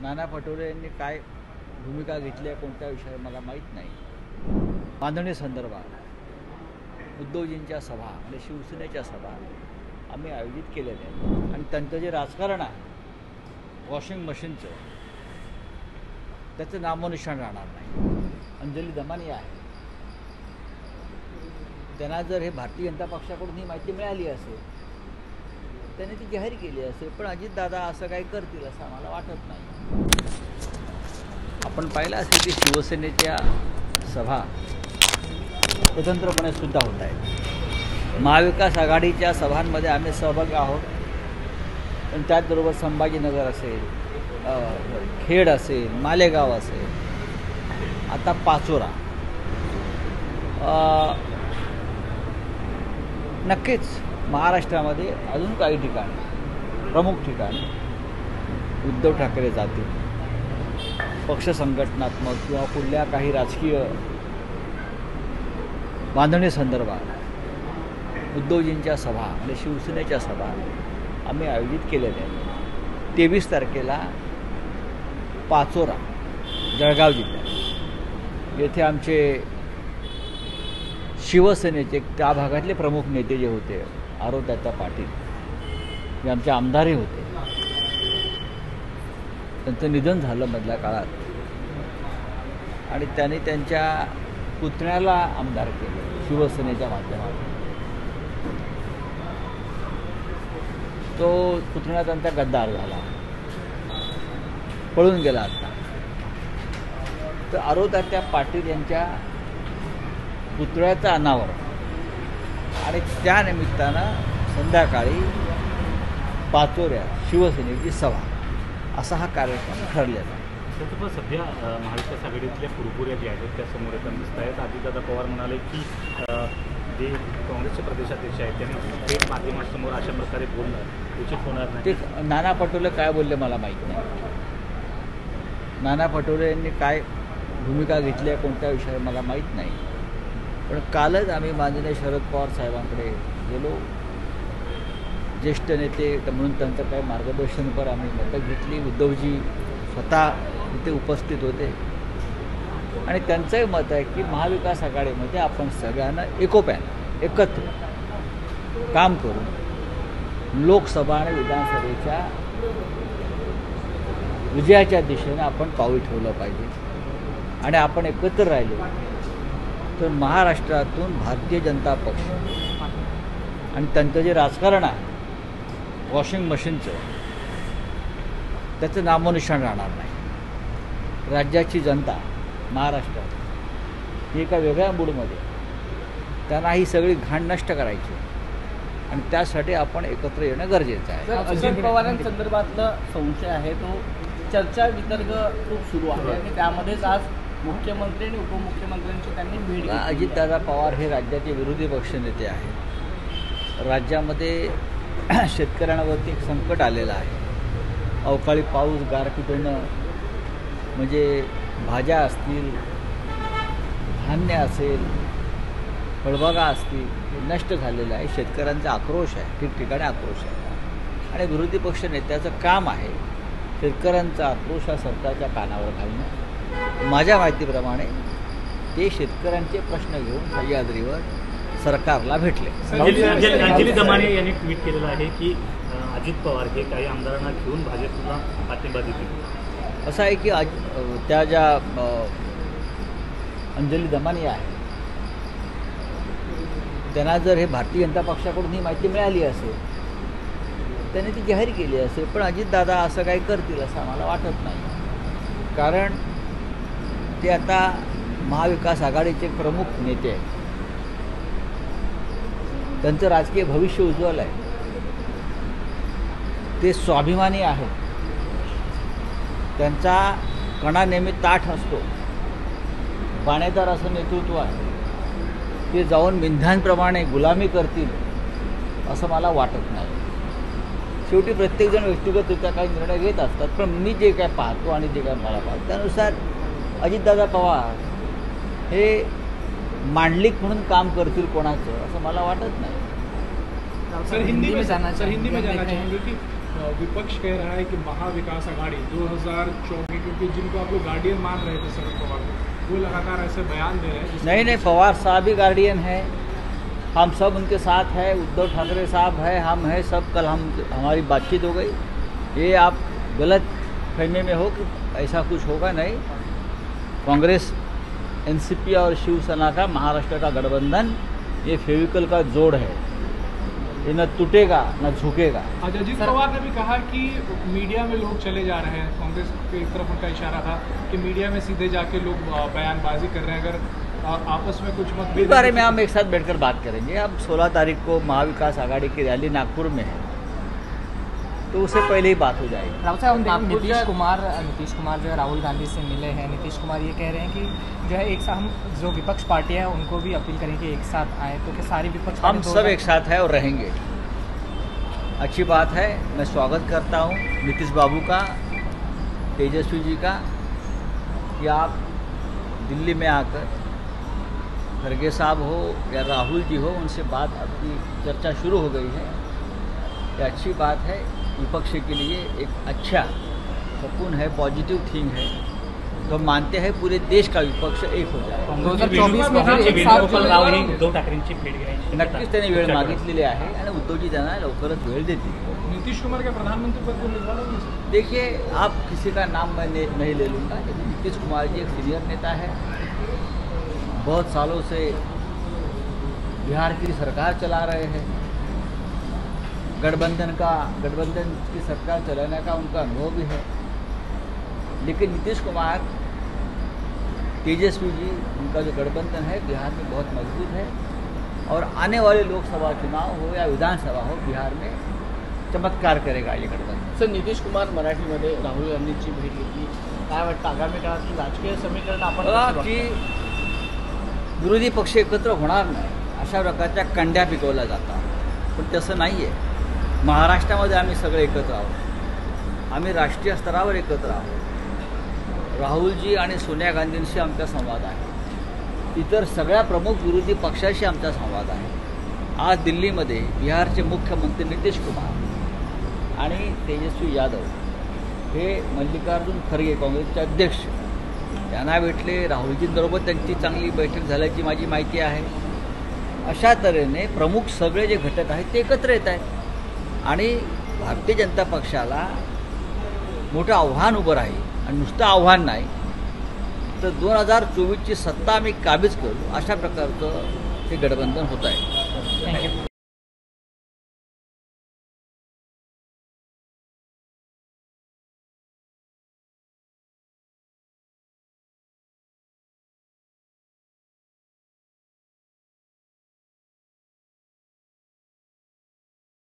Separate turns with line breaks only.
नाना पटोले यांनी काय भूमिका घेतली आहे कोणत्या विषयावर मला माहीत नाही. बांधणी संदर्भात उद्धवजींच्या सभा आणि शिवसेनेच्या सभा आम्ही आयोजित केलेल्या आहेत आणि त्यांचं जे राजकारण आहे वॉशिंग मशीनचं त्याचं नामोनिशाण राहणार नाही. अंजली दमानी आहे, त्यांना जर हे भारतीय जनता पक्षाकडून ही माहिती मिळाली असेल त्याने ती जाहीर केली असेल, पण अजितदादा असं काही करतील असं आम्हाला वाटत नाही. आपण पाहिलं असेल की शिवसेनेच्या सभा स्वतंत्रपणे सुद्धा होत आहेत. महाविकास आघाडीच्या सभांमध्ये आम्ही सहभागी आहोत, पण त्याचबरोबर संभाजीनगर असेल, खेड असेल, मालेगाव असेल, आता पाचोरा, नक्कीच महाराष्ट्रामध्ये अजून काही ठिकाणी प्रमुख ठिकाणी उद्धव ठाकरे जातील. पक्ष संघटनात्मक किंवा कुठल्या काही राजकीय बांधणी संदर्भात उद्धवजींच्या सभा आणि शिवसेनेच्या सभा आम्ही आयोजित केलेल्या आहेत. 23 तारखेला पाचोरा जळगाव जिल्ह्यात येथे आमचे शिवसेनेचे त्या भागातले प्रमुख नेते जे होते आरोग्यदाता पाटील हे आमचे आमदारही होते, त्यांचं निधन झालं मधल्या काळात आणि त्यांनी त्यांच्या पुतण्याला आमदार केलं शिवसेनेच्या माध्यमातून. तो पुतण्या त्यांचा गद्दार झाला, पळून गेला. आता तर आरोग्यदात्या पाटील यांच्या पुतळ्याचं अनावरण आणि त्या निमित्तानं संध्याकाळी पाचोऱ्यात शिवसेनेची सभा असा हा कार्यक्रम ठरलेला.
पण सध्या महाविकास आघाडीतल्या कुरबुऱ्या ज्या आहेत त्या समोर येताना दिसत आहेत. अजितदादा पवार म्हणाले की जे काँग्रेसचे प्रदेशाध्यक्ष आहेत त्यांनी थेट माध्यमांसमोर अशा प्रकारे बोलणं उचित होणार नाही.
ते नाना पटोले काय बोलले मला माहीत नाही. नाना पटोले यांनी काय भूमिका घेतली आहे कोणत्या विषयावर मला माहीत नाही, पण कालच आम्ही माननीय शरद पवार साहेबांकडे गेलो. ज्येष्ठ नेते म्हणून त्यांचं काही मार्गदर्शनपर आम्ही मतं घेतली. उद्धवजी स्वतः इथे उपस्थित होते आणि त्यांचंही मत आहे की महाविकास आघाडीमध्ये आपण सगळ्यांना एकोप्यानं एकत्र काम करून लोकसभा आणि विधानसभेच्या विजयाच्या दिशेने आपण पाऊल ठेवलं पाहिजे आणि आपण एकत्र राहिलो तर महाराष्ट्रातून भारतीय जनता पक्ष आणि त्यांचं जे राजकारण आहे वॉशिंग मशीनचं त्याचं नामोनिशाण राहणार नाही. राज्याची जनता महाराष्ट्रात ही एका वेगळ्या मूडमध्ये, त्यांना ही सगळी घाण नष्ट करायची आणि त्यासाठी आपण एकत्र येणं गरजेचं आहे.
अजित पवारांसंदर्भातला संशय आहे तो चर्चा वितर्क खूप सुरू आहे आणि त्यामध्येच आज मुख्यमंत्री आणि उपमुख्यमंत्र्यांची त्यांनी भेट घेतली.
अजितदादा पवार हे राज्याचे विरोधी पक्षनेते आहेत. राज्यामध्ये शेतकऱ्यांवरती एक संकट आलेलं आहे. अवकाळी पाऊस, गारपिटीनं म्हणजे भाज्या असतील, धान्य असेल, फळबागा असतील हे नष्ट झालेलं आहे. शेतकऱ्यांचा आक्रोश आहे, ठिकठिकाणी आक्रोश आहे आणि विरोधी पक्ष नेत्याचं काम आहे शेतकऱ्यांचा आक्रोश हा सरकारच्या कानावर घालणं. माझ्या माहितीप्रमाणे ते शेतकऱ्यांचे प्रश्न घेऊन सह्याद्रीवर सरकारला भेटले.
अंजली दमानी यांनी ट्विट केलेलं आहे की अजित पवार हे काही आमदारांना घेऊन भाजपला पाठिंबा देतील.
असं आहे की त्या ज्या अंजली दमानी आहे त्यांना जर हे भारतीय जनता पक्षाकडून ही माहिती मिळाली असेल त्याने ती जाहीर केली असेल, पण अजितदादा असं काही करतील असं आम्हाला वाटत नाही. कारण ते आता महाविकास आघाडीचे प्रमुख नेते आहेत, त्यांचं राजकीय भविष्य उज्ज्वल आहे, ते स्वाभिमानी आहेत, त्यांचा कणा नेहमी ताठ असतो, बाणेदार असं नेतृत्व आहे. ते जाऊन मिंध्यांप्रमाणे गुलामी करतील असं मला वाटत नाही. शेवटी प्रत्येकजण व्यक्तिगतरित्या काही निर्णय घेत असतात, पण मी जे काय पाहतो आणि जे काय मला पाहतो त्यानुसार अजितदादा पवार हे मांडलिक म्हणून काम करतील कोणाचं असं मला वाटत नाही.
सर हिंदी में जानना चाहेंगे कि
विपक्ष कह रहा है कि महाविकास आघाड़ी 2024, क्योंकि जिनको आप लोग गार्डियन मान रहे थे शरद पवार को, वो लगातार ऐसे बयान दे रहे हैं
नहीं, पवार साहब ही गार्डियन है, हम सब उनके साथ है, उद्धव ठाकरे साहब है, हम हैं सब। कल हमारी बातचीत हो गई। ये आप गलत फहमी में हो कि ऐसा कुछ होगा नहीं। कांग्रेस, एनसीपी और शिवसेना का महाराष्ट्र का गठबंधन ये फेविकल का जोड़ है, ये न टूटेगा न झुकेगा।
आज अजीत पवार ने भी कहा कि मीडिया में लोग चले जा रहे हैं, कांग्रेस की तरफ उनका इशारा था कि मीडिया में सीधे जाके लोग बयानबाजी कर रहे हैं। अगर आपस में कुछ मतभेद,
इस बारे में हम एक साथ बैठकर बात करेंगे। अब 16 तारीख को महाविकास आघाड़ी की रैली नागपुर में है, तो उससे पहले ही बात हो जाएगी।
राहुल साहब, नीतीश कुमार जो है राहुल गांधी से मिले हैं। नीतीश कुमार ये कह रहे हैं कि जो है एक साथ हम जो विपक्ष पार्टी है उनको भी अपील करेंगे एक साथ आए, तो क्या सारी विपक्ष
हम सब एक साथ है और रहेंगे। अच्छी बात है, मैं स्वागत करता हूँ नीतीश बाबू का, तेजस्वी जी का, कि आप दिल्ली में आकर खड़गे साहब हो या राहुल जी हो, उनसे बात आपकी चर्चा शुरू हो गई है। ये अच्छी बात है, विपक्ष के लिए एक अच्छा सपून है, पॉजिटिव थिंग है। तो हम मानते हैं पूरे देश का विपक्ष एक हो जाए।
2024 में फिर एक साथ
उद्धव ठाकरेंची भेट घेण्याची
नक्कीच त्यांनी वेळ मागितलेली आहे आणि उद्धवजी त्यांना लवकरच वेळ देतील।
नीतीश कुमार के प्रधानमंत्री पद को निकालोगे सर?
देखिए, आप किसी का नाम मैं नहीं ले लूँगा, लेकिन नीतीश कुमार जी एक सीनियर नेता है, बहुत सालों से बिहार की सरकार चला रहे हैं। गठबंधन की सरकार चलाने का उनका अनुभव भी है। लेकिन नीतीश कुमार, तेजस्वी जी, उनका जो गठबंधन है बिहार में बहुत मजबूत है, और आने वाले लोकसभा चुनाव हो या विधानसभा हो, बिहार में चमत्कार करेगा ये गठबंधन।
सर, नितीश कुमार मराठीमध्ये राहुल गांधींची भेट घेतली, काय वाटतं आगामी काळात राजकीय समीकरण आपण
बघा
कसं
की
बघता?
विरोधी पक्ष एकत्र होणार नाही अशा प्रकारच्या कंड्या पिकवल्या जातात, पण तसं नाही आहे। महाराष्ट्रामध्ये आम्ही सगळे एकत्र आहोत, आम्ही राष्ट्रीय स्तरावर एकत्र आहोत। राहुलजी आणि सोनिया गांधींशी आमचा संवाद आहे, इतर सगळ्या प्रमुख विरोधी पक्षाशी आमचा संवाद आहे। आज दिल्लीमध्ये बिहारचे मुख्यमंत्री नितीश कुमार आणि तेजस्वी यादव हे मल्लिकार्जुन खरगे काँग्रेसचे अध्यक्ष यांना भेटले, राहुलजींबरोबर त्यांची चांगली बैठक झाल्याची माझी माहिती आहे। अशा तऱ्हेने प्रमुख सगळे जे घटक आहेत ते एकत्र येत आहेत आणि भारतीय जनता पक्षाला मोठं आव्हान उभं राहील, आणि नुसतं आव्हान नाही तर 2024ची सत्ता आम्ही काबीज करू अशा प्रकारचं हे गठबंधन होत आहे।
थँक्यू.